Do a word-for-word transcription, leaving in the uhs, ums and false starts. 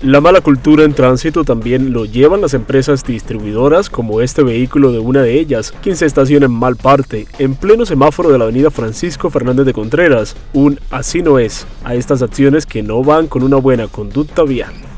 La mala cultura en tránsito también lo llevan las empresas distribuidoras, como este vehículo de una de ellas, quien se estaciona en mal parte, en pleno semáforo de la avenida Francisco Fernández de Contreras. Un así no es a estas acciones que no van con una buena conducta vial.